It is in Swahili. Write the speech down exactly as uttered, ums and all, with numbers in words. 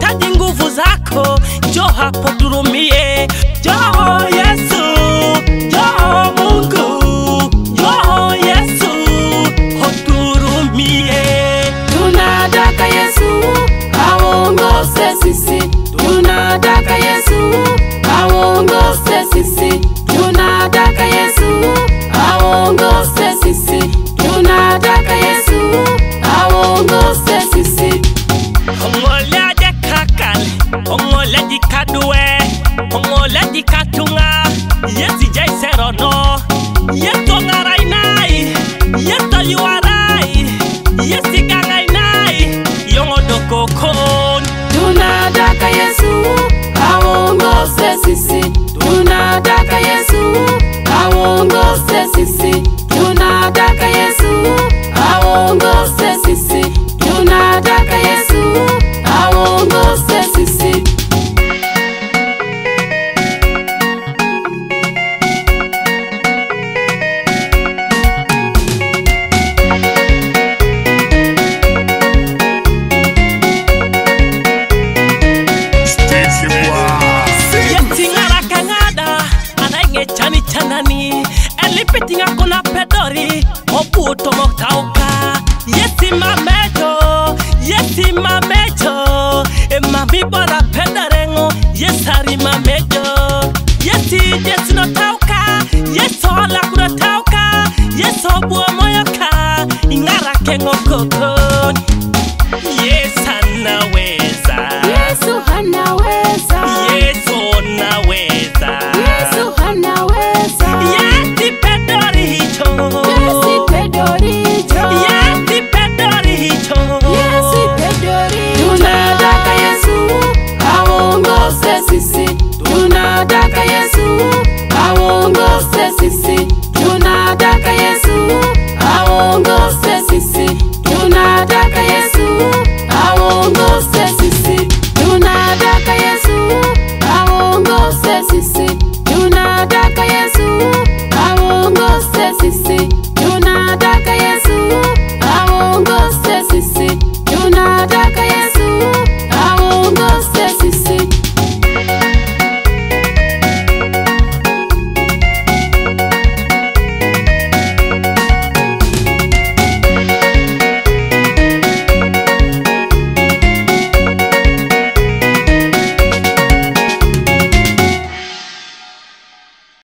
tunahitaji nguvu zako, njoo hapo turumie. Njoo Yesu, njoo Mungu, njoo Yesu, hoturumie. Tunataka Yesu aongoze sisi, tunataka Yesu aongoze sisi, tunataka Yesu aongoze sisi, tunataka Yesu aongoze sisi. Ongola je kakale, ongola di kadwe, ongola di katunga, yesi jai serono, yeto ngarainai, yeto yuarai, yesi gangainai, yongo dokokon. Tunataka Yesu aongoze sisi, tunataka Yesu aongoze sisi, tunataka Yesu aongoze sisi, tunataka Yesu aongoze sisi. Chani chanani, elipitinga kuna pedori, oputo moktauka. Yesi mamejo, yesi mamejo, e mami bora pedarengo, yesari mamejo. Yesi yesi no tauka, yeso la kuna tauka, yeso buo moyoka, ingara kengo kokon. Yesu anaweza, Yesu anaweza, Yesu anaweza, Yesu anaweza, Yesi pedoricho, Yesi pedoricho, Yesi pedoricho, Yesi pedoricho. Tunataka Yesu aongoze sisi,